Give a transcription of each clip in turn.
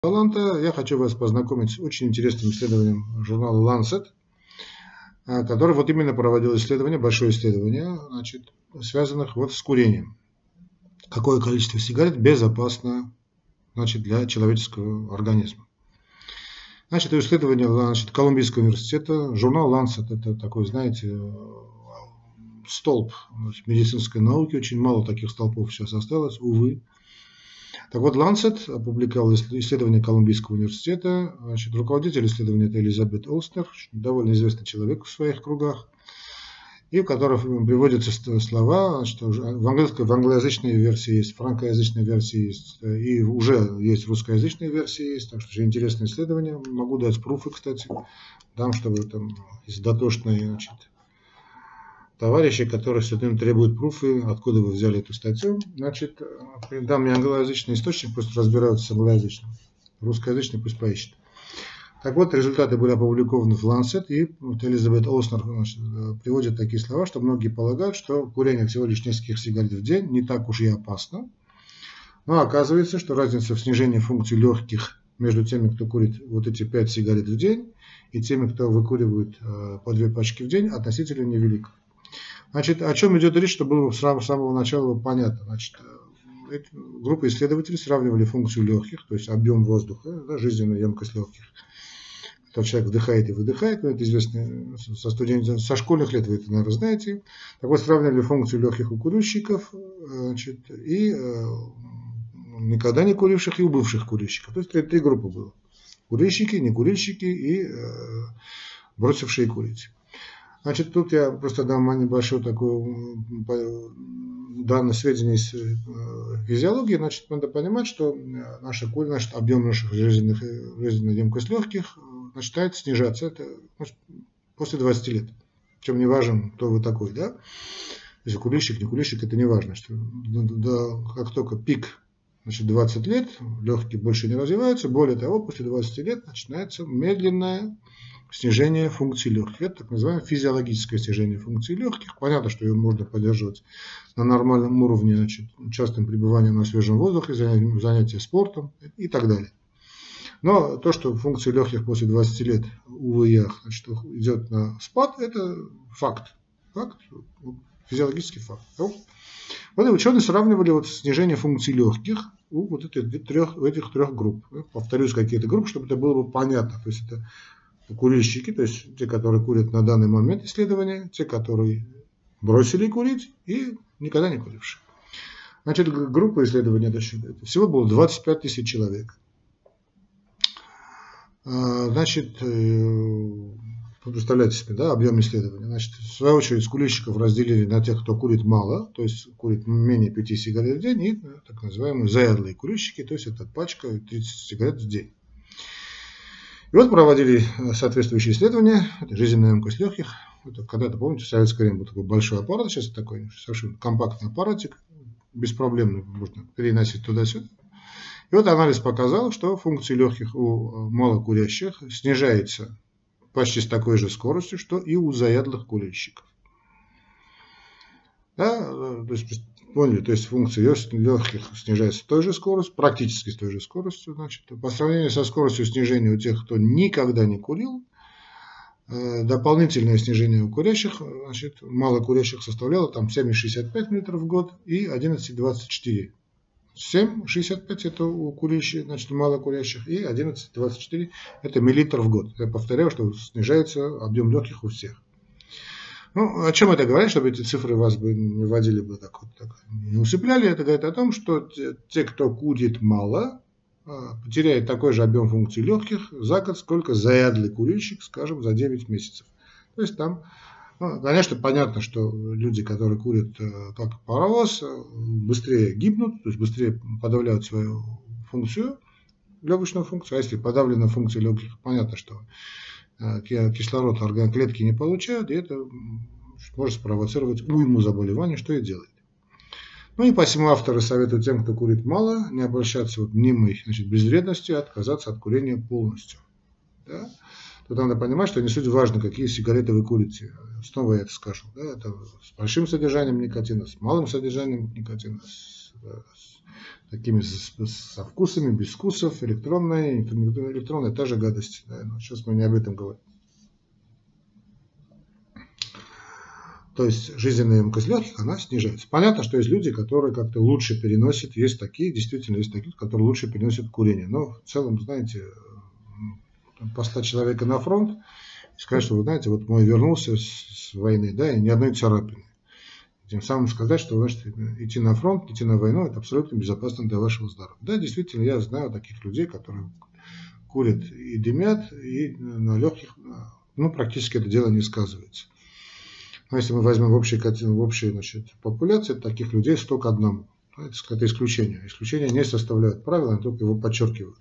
таланта, я хочу вас познакомить с очень интересным исследованием журнала Lancet, который вот именно проводил исследование, большое исследование, значит, связанных вот с курением. Какое количество сигарет безопасно, значит, для человеческого организма. Значит, это исследование, значит, Колумбийского университета. Журнал Lancet – это такой, знаете, столб медицинской науки. Очень мало таких столпов сейчас осталось, увы. Так вот, Lancet опубликовал исследование Колумбийского университета. Значит, руководитель исследования – это Элизабет Олстер, довольно известный человек в своих кругах, и в которых приводятся слова, что в англоязычной версии есть, франкоязычной версии есть, и уже есть русскоязычная версия есть, так что очень интересное исследование. Могу дать пруфы, кстати, дам, чтобы там есть дотошные, значит, товарищи, которые все время требуют пруфы, откуда вы взяли эту статью. Значит, дам мне англоязычный источник, пусть разбираются с англоязычным. Русскоязычный пусть поищет. Так вот, результаты были опубликованы в Lancet, и вот Элизабет Олстер приводит такие слова, что многие полагают, что курение всего лишь нескольких сигарет в день не так уж и опасно. Но оказывается, что разница в снижении функций легких между теми, кто курит вот эти 5 сигарет в день, и теми, кто выкуривает по 2 пачки в день, относительно невелика. Значит, о чем идет речь, чтобы было с самого начала понятно. Значит, группа исследователей сравнивали функцию легких, то есть объем воздуха, да, жизненную емкость легких. Когда человек вдыхает и выдыхает, это известно со школьных лет, вы это, наверное, знаете. Так вот, сравнивали функцию легких у курильщиков, значит, и никогда не куривших, и у бывших курильщиков. То есть три группы было. Курильщики, некурильщики и бросившие курить. Значит, тут я просто дам небольшое такое данное сведения из физиологии. Значит, надо понимать, что объем наших жизненной емкость легких начинает снижаться. Это после 20 лет. Причем не важно, кто вы такой, да? Если курильщик, не курильщик, это не важно. Что, как только пик, значит, 20 лет, легкие больше не развиваются. Более того, после 20 лет начинается медленное снижение функций легких. Это так называемое физиологическое снижение функций легких. Понятно, что ее можно поддерживать на нормальном уровне, значит, частым пребыванием на свежем воздухе, занятия спортом и так далее. Но то, что функции легких после 20 лет, увы и ах, значит, идет на спад, это факт. Физиологический факт. Вот ученые сравнивали вот снижение функций легких у вот этих трех групп. Повторюсь, какие-то группы, чтобы это было бы понятно. То есть это курильщики, то есть те, которые курят на данный момент исследования, те, которые бросили курить и никогда не курившие. Значит, группа исследования всего было 25 тысяч человек. Значит, представляете себе, да, объем исследования. Значит, в свою очередь, курильщиков разделили на тех, кто курит мало, то есть курит менее 5 сигарет в день, и так называемые заядлые курильщики, то есть это пачка 30 сигарет в день. И вот проводили соответствующие исследования, это жизненная емкость легких. Когда-то, помните, в советское время был такой большой аппарат, сейчас такой совершенно компактный аппаратик, беспроблемно можно переносить туда-сюда. И вот анализ показал, что функции легких у малокурящих снижается почти с такой же скоростью, что и у заядлых курильщиков. Да? То есть, поняли, то есть функции легких снижается с той же скоростью, практически с той же скоростью. Значит, по сравнению со скоростью снижения у тех, кто никогда не курил, дополнительное снижение у курящих, значит, малокурящих составляло там 7,65 метров в год и 11,24. 7,65 это у курящих, значит, малокурящих, и 11,24 это миллилитр в год. Я повторяю, что снижается объем легких у всех. Ну, о чем это говорит, чтобы эти цифры вас бы не вводили бы так не усыпляли? Это говорит о том, что те, кто курит мало, потеряет такой же объем функций легких за год, сколько заядлый курильщик, скажем, за 9 месяцев. То есть там, конечно, понятно, что люди, которые курят как паровоз, быстрее гибнут, то есть быстрее подавляют свою функцию, легочную функцию. А если подавлена функция легких, понятно, что кислород клетки не получают, и это может спровоцировать уйму заболеваний, что и делает. Ну и посему авторы советуют тем, кто курит мало, не обращаться мнимой, значит, безвредностью, а отказаться от курения полностью. Да? Тут надо понимать, что не суть важно, какие сигареты вы курите. Снова я это скажу. Да? Это с большим содержанием никотина, с малым содержанием никотина, с такими со вкусами, без вкусов, электронная та же гадость. Да? Но сейчас мы не об этом говорим. То есть жизненная емкость легких, она снижается. Понятно, что есть люди, которые как-то лучше переносят, есть такие, действительно есть такие, которые лучше переносят курение. Но в целом, знаете, послать человека на фронт и сказать, что, вы знаете, вот мой вернулся с войны, да, и ни одной царапины. Тем самым сказать, что, значит, идти на фронт, идти на войну, это абсолютно безопасно для вашего здоровья. Да, действительно, я знаю таких людей, которые курят и дымят, и на легких, ну, практически это дело не сказывается. Но если мы возьмем в общей значит, популяции, таких людей 100 к 1. Это исключение. Исключения не составляют правила, они только его подчеркивают.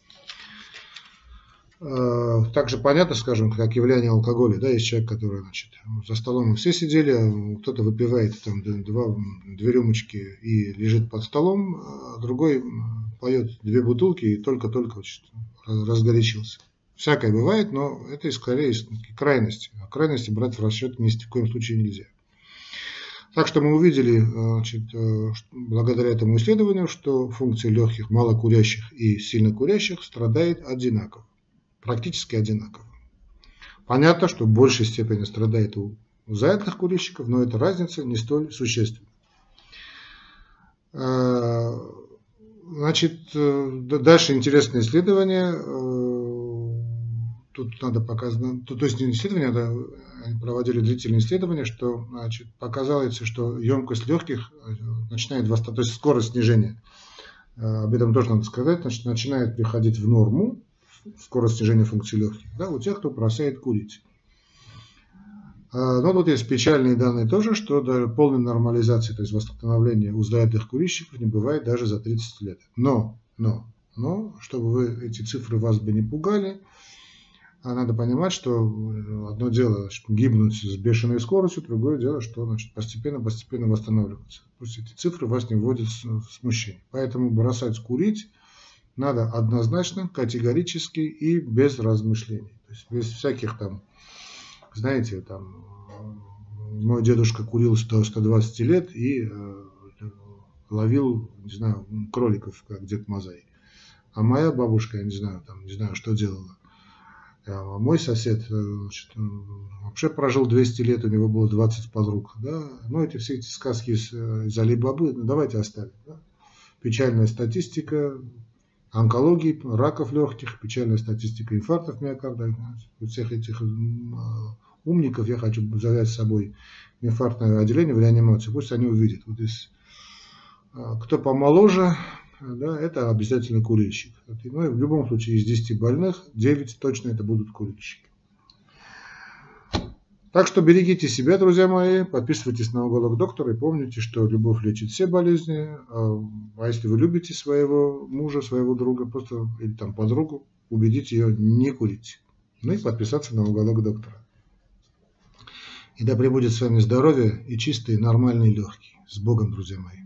Также понятно, скажем, как явление алкоголя. Да, есть человек, который, значит, за столом мы все сидели, кто-то выпивает там 2 рюмочки и лежит под столом, а другой поет 2 бутылки и только-только, значит, разгорячился. Всякое бывает, но это скорее из крайности. А крайности брать в расчет ни в коем случае нельзя. Так что мы увидели, значит, благодаря этому исследованию, что функция легких малокурящих и сильно курящих страдает одинаково. Практически одинаково. Понятно, что в большей степени страдает у заядлых курильщиков, но эта разница не столь существенна. Значит, дальше интересное исследование. Тут надо показать, то есть исследования, они проводили длительные исследования, что, значит, показалось, что емкость легких начинает, то есть скорость снижения, об этом тоже надо сказать, значит, начинает приходить в норму, скорость снижения функции легких, да, у тех, кто бросает курить. Но тут есть печальные данные тоже, что даже полной нормализации, то есть восстановления у заядлых курильщиков не бывает даже за 30 лет. Но, чтобы эти цифры вас бы не пугали, надо понимать, что одно дело гибнуть с бешеной скоростью, другое дело, что, значит, постепенно восстанавливаться. Пусть эти цифры вас не вводят в смущение. Поэтому бросать курить надо однозначно, категорически и без размышлений. То есть без всяких там, знаете, там, мой дедушка курил 120 лет и ловил, не знаю, кроликов, как Дед Мазай. А моя бабушка, я не знаю, что делала. А мой сосед, значит, вообще прожил 200 лет, у него было 20 подруг. Да? Ну, все эти сказки из Али-Бабы, давайте оставим. Да? Печальная статистика онкологии, раков легких, печальная статистика инфарктов миокарда. У всех этих умников я хочу взять с собой инфарктное отделение в реанимацию, пусть они увидят. Вот здесь, кто помоложе, да, это обязательно курильщик. Ну, в любом случае из 10 больных 9 точно это будут курильщики. Так что берегите себя, друзья мои, подписывайтесь на уголок доктора и помните, что любовь лечит все болезни. А если вы любите своего мужа, своего друга, просто или там подругу, убедите ее не курить. Ну и подписаться на уголок доктора. И да пребудет с вами здоровье и чистые нормальные легкие. С Богом, друзья мои.